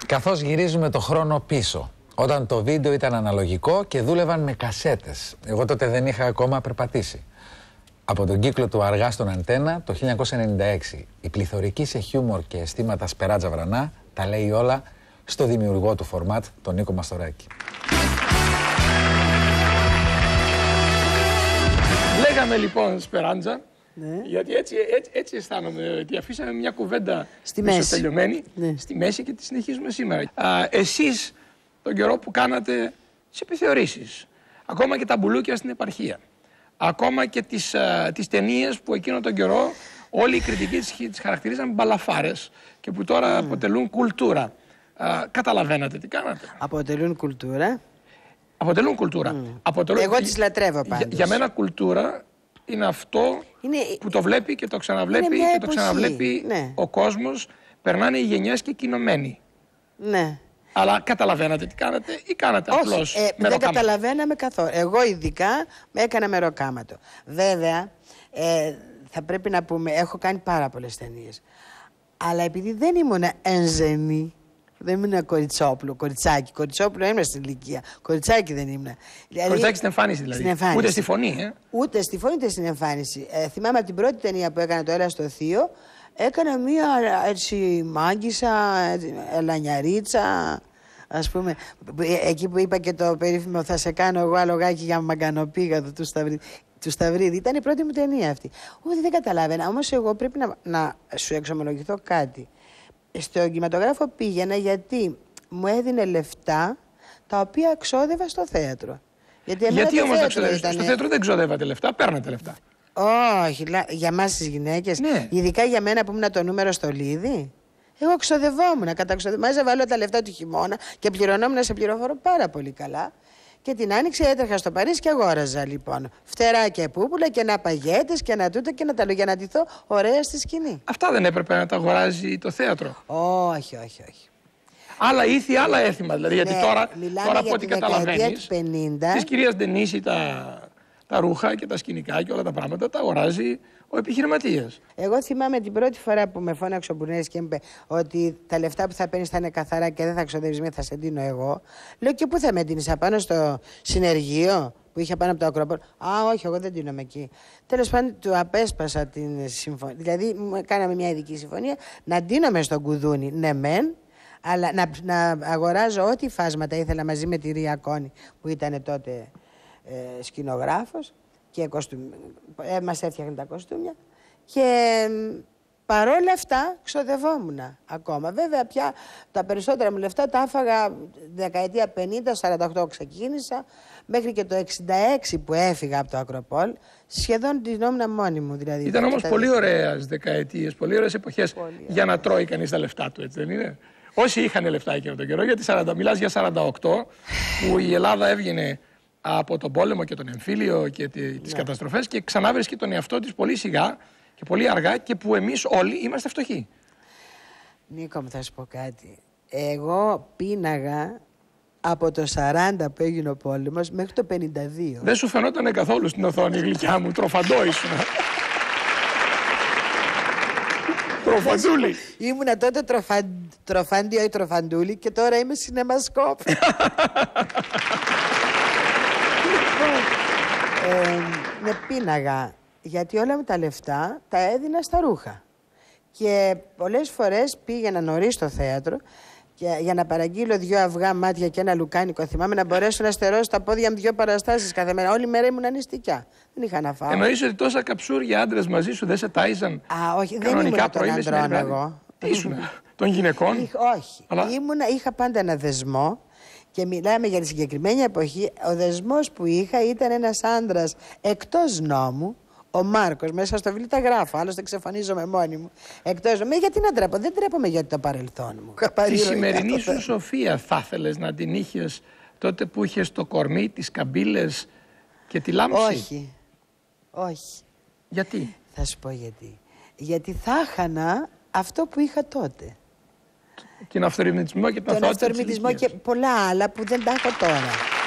Καθώς γυρίζουμε το χρόνο πίσω, όταν το βίντεο ήταν αναλογικό και δούλευαν με κασέτες. Εγώ τότε δεν είχα ακόμα περπατήσει. Από τον κύκλο του Αργά στον Αντένα το 1996, η πληθωρική σε χιούμορ και αισθήματα Σπεράτζα Βρανά τα λέει όλα στο δημιουργό του φορμάτ, τον Νίκο Μαστοράκη. Λέγαμε λοιπόν Σπεράντζα, ναι. Γιατί έτσι αισθάνομαι ότι αφήσαμε μια κουβέντα τελειωμένη στη μέση και τη συνεχίζουμε σήμερα. Εσείς τον καιρό που κάνατε τις επιθεωρήσεις, ακόμα και τα μπουλούκια στην επαρχία, ακόμα και τις ταινίες που εκείνο τον καιρό όλοι οι κριτικοί τις χαρακτηρίζαν μπαλαφάρες και που τώρα αποτελούν κουλτούρα. Καταλαβαίνετε τι κάνατε? Αποτελούν κουλτούρα. Αποτελούν κουλτούρα. Εγώ τις λατρεύω πάντως. Για μένα κουλτούρα είναι αυτό που το βλέπει και το ξαναβλέπει και το ξαναβλέπει ο κόσμος. Περνάνε οι γενιές και κοινωμένοι. Ναι. Αλλά καταλαβαίνατε τι κάνατε ή κάνατε απλώς μεροκάματο? Δεν καταλαβαίναμε καθόλου. Εγώ ειδικά με έκανα μεροκάματο. Βέβαια, θα πρέπει να πούμε, έχω κάνει πάρα πολλές ταινίες. Αλλά επειδή δεν ήμουν ενζενή, δεν ήμουν κοριτσόπουλο, κοριτσάκι. Κοριτσόπουλο ήμουν στην ηλικία. Κοριτσάκι δεν ήμουν. Κοριτσάκι στην εμφάνιση δηλαδή. Στην εμφάνιση. Ούτε στη φωνή, Ούτε στη φωνή, ούτε στην εμφάνιση. Θυμάμαι από την πρώτη ταινία που έκανα, το Έλα στο Θείο, έκανα μία έτσι μάγκησα, ελανιαρίτσα. Ας πούμε, εκεί που είπα και το περίφημο «Θα σε κάνω εγώ αλογάκι για μαγκανοπήγαδο» του Σταυρίδη. Ήταν η πρώτη μου ταινία αυτή. Ούτε δεν καταλάβαινα. Όμως εγώ πρέπει να σου εξομολογηθώ κάτι. Στον κινηματογράφο πήγαινα γιατί μου έδινε λεφτά τα οποία ξόδευα στο θέατρο. Γιατί όμως στο θέατρο δεν ξοδεύατε λεφτά, παίρνατε λεφτά? Όχι, για εμάς τις γυναίκες, ειδικά για μένα που ήμουν το νούμερο στο Λίδι. Εγώ ξοδευόμουν, μάζευα όλα τα λεφτά του χειμώνα και πληρωνόμουν σε πληροφόρο πάρα πολύ καλά. Και την άνοιξη έτρεχα στο Παρίσι και αγόραζα λοιπόν φτερά και πούπουλα και να παγέτες και να τούτα και να τα λέω για να ντυθώ ωραία στη σκηνή. Αυτά δεν έπρεπε να τα αγοράζει το θέατρο? Όχι. Άλλα ήθη, άλλα έθιμα δηλαδή. Γιατί τώρα από ό,τι καταλαβαίνεις, της κυρίας Ντενίση τα ρούχα και τα σκηνικά και όλα τα πράγματα τα αγοράζει ο επιχειρηματίας. Εγώ θυμάμαι την πρώτη φορά που με φώναξε ο Μπουνέης και είπε ότι τα λεφτά που θα παίρνεις θα είναι καθαρά και δεν θα ξοδεύεις μία, θα σε ντύνω εγώ. Λέω, και πού θα με ντύνεις, απάνω στο συνεργείο που είχε πάνω από το Ακρόπολο? Όχι, εγώ δεν ντύνομαι εκεί. Τέλος πάντων, του απέσπασα την συμφωνία. Δηλαδή, κάναμε μια ειδική συμφωνία να ντύνομαι στον κουδούνι, ναι μεν, αλλά να αγοράζω ό,τι φάσματα ήθελα μαζί με τη Ρία Κόνη που ήταν τότε σκηνογράφος και μας έφτιαχνε τα κοστούμια και παρόλα αυτά ξοδευόμουν ακόμα. Βέβαια πια τα περισσότερα μου λεφτά τα άφαγα δεκαετία 50, 48 ξεκίνησα μέχρι και το 66 που έφυγα από το Ακροπόλ, σχεδόν ντυνόμουν μόνη μου δηλαδή. Ήταν όμως πολύ ωραίες δεκαετίες, πολύ ωραίες εποχές για να τρώει κανείς τα λεφτά του, έτσι δεν είναι? Όσοι είχαν λεφτά εκείνο τον καιρό, γιατί μιλάς για 48 που η Ελλάδα έβγαινε από τον πόλεμο και τον εμφύλιο και τις καταστροφές και ξανά βρίσκει τον εαυτό της πολύ σιγά και πολύ αργά και που εμείς όλοι είμαστε φτωχοί. Νίκο μου, θα σου πω κάτι. Εγώ πίναγα από το 40 που έγινε ο πόλεμος μέχρι το 52. Δεν σου φαινόταν καθόλου στην οθόνη, γλυκιά μου, τροφαντό ήσουν. Τροφαντούλη. Ήμουνα τότε τροφάντιο ή τροφαντούλη και τώρα είμαι σινεμασκόπ. Με πίναγα γιατί όλα μου τα λεφτά τα έδινα στα ρούχα και πολλές φορές πήγαινα νωρίς στο θέατρο και για να παραγγείλω 2 αυγά, μάτια και ένα λουκάνικο. Θυμάμαι να μπορέσω να στερώσω τα πόδια μου 2 παραστάσεις κάθε μέρα. Όλη μέρα ήμουν νηστικιά. Δεν είχα να φάω. Εννοείς ότι τόσα καψούρια άντρες μαζί σου δεν σε τάιζαν? Όχι, δεν ήμουν των ανδρών εγώ. Τι ήσουν, των γυναικών? Όχι. Είχα πάντα ένα δεσμό. Και μιλάμε για τη συγκεκριμένη εποχή. Ο δεσμός που είχα ήταν ένας άντρας εκτός νόμου, ο Μάρκος. Μέσα στο βιβλίο τα γράφω, άλλωστε εξαφανίζομαι μόνη μου. Εκτός νόμου. Γιατί να τρέπω? Δεν τρέπομαι για το παρελθόν μου. Τη σημερινή σου Σοφία θα ήθελες να την είχες τότε που είχες το κορμί, τις καμπύλες και τη λάμψη? Όχι. Γιατί? Θα σου πω γιατί. Γιατί θα χάνα αυτό που είχα τότε. Τον αυθορμητισμό και τον αυθορμητισμό και πολλά άλλα που δεν τα έχω τώρα.